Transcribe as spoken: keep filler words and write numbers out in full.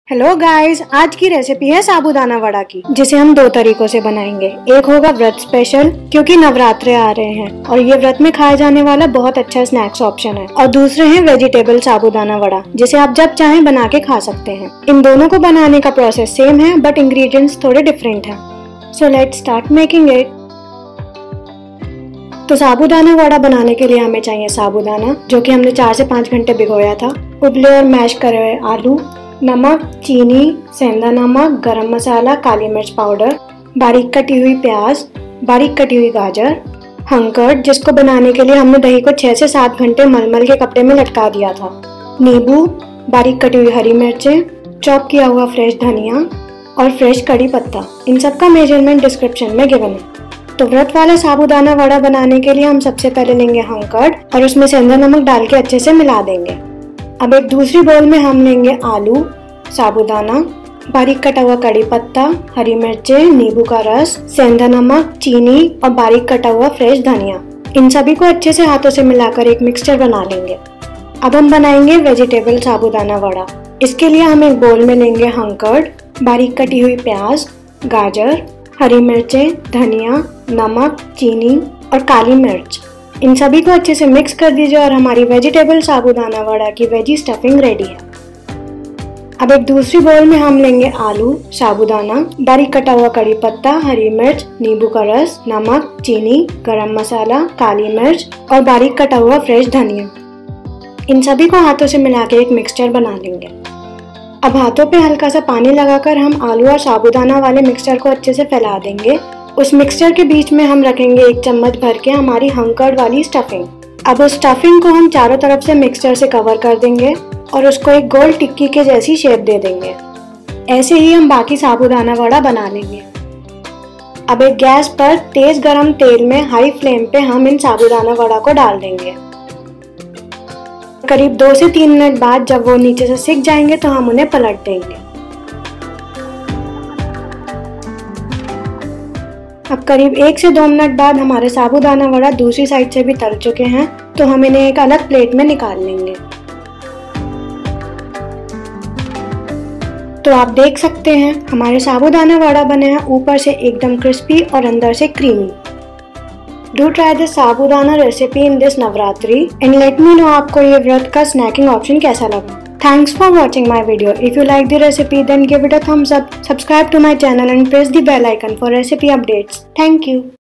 Hello guys, आज की recipe है साबूदाना वड़ा की, जिसे हम दो तरीकों से बनाएंगे। एक होगा व्रत स्पेशल, क्योंकि नवरात्रे आ रहे हैं और ये व्रत में खाया जाने वाला बहुत अच्छा स्नैक्स ऑप्शन है। और दूसरे हैं वेजिटेबल साबूदाना वड़ा, जिसे आप जब चाहें बना के खा सकते हैं। इन दोनों को बनाने का प्रोसेस सेम है, बट इंग्रेडिएंट्स थोड़े डिफरेंट हैं। So let's start making it. तो साबूदाना वड़ा बनाने के लिए हमें चाहिए साबूदाना, जो कि हमने चार से पाँच घंटे भिगोया था, उबले और मैश करे हुए आलू, नमक, चीनी, सेंधा नमक, गरम मसाला, काली मिर्च पाउडर, बारीक कटी हुई प्याज, बारीक कटी हुई गाजर, हंकर्ड, जिसको बनाने के लिए हमने दही को छह से सात घंटे मलमल के कपड़े में लटका दिया था, नींबू, बारीक कटी हुई हरी मिर्चें, चॉप किया हुआ फ्रेश धनिया और फ्रेश कड़ी पत्ता। इन सब का मेजरमेंट डिस्क्रिप्शन में गिवन है। तो व्रत वाला साबूदाना वड़ा बनाने के लिए हम सबसे पहले लेंगे हंकर्ड और उसमें सेंधा नमक डाल के अच्छे से मिला देंगे। अब एक दूसरी बोल में हम लेंगे आलू, साबूदाना, बारीक कटा हुआ कड़ी पत्ता, हरी मिर्चें, नींबू का रस, सेंधा नमक, चीनी और बारीक कटा हुआ फ्रेश धनिया। इन सभी को अच्छे से हाथों से मिलाकर एक मिक्सचर बना लेंगे। अब हम बनाएंगे वेजिटेबल साबूदाना वड़ा। इसके लिए हम एक बोल में लेंगे हंकर्ड, बारीक कटी हुई प्याज, गाजर, हरी मिर्चें, धनिया, नमक, चीनी और काली मिर्च। इन सभी को अच्छे से मिक्स कर दीजिए और हमारी वेजिटेबल साबूदाना वड़ा की वेजी स्टफिंग रेडी है। अब एक दूसरी बोल में हम लेंगे आलू, साबूदाना, बारीक कटा हुआ कड़ी पत्ता, हरी मिर्च, नींबू का रस, नमक, चीनी, गरम मसाला, काली मिर्च और बारीक कटा हुआ फ्रेश धनिया। इन सभी को हाथों से मिला के एक मिक्सचर बना लेंगे। अब हाथों पे हल्का सा पानी लगाकर हम आलू और साबूदाना वाले मिक्सचर को अच्छे से फैला देंगे। उस मिक्सचर के बीच में हम रखेंगे एक चम्मच भर के हमारी हंकर्ड वाली स्टफिंग। अब उस स्टफिंग को हम चारों तरफ से मिक्सचर से कवर कर देंगे और उसको एक गोल टिक्की के जैसी शेप दे देंगे। ऐसे ही हम बाकी साबूदाना वड़ा बना लेंगे। अब एक गैस पर तेज गरम तेल में हाई फ्लेम पे हम इन साबूदाना वड़ा को डाल देंगे। करीब दो से तीन मिनट बाद जब वो नीचे से सिक जाएंगे तो हम उन्हें पलट देंगे। अब करीब एक से दो मिनट बाद हमारे साबूदाना वड़ा दूसरी साइड से भी तल चुके हैं, तो हम इन्हें एक अलग प्लेट में निकाल लेंगे। तो आप देख सकते हैं हमारे साबूदाना वड़ा बने हैं ऊपर से एकदम क्रिस्पी और अंदर से creamy. Do try this sabudana recipe in this Navratri and let me know आपको ये व्रत का स्नैकिंग ऑप्शन कैसा लगा। Thanks for watching my video. If you like the recipe, then give it a thumbs up. Subscribe to my channel and press the bell icon for recipe updates. Thank you.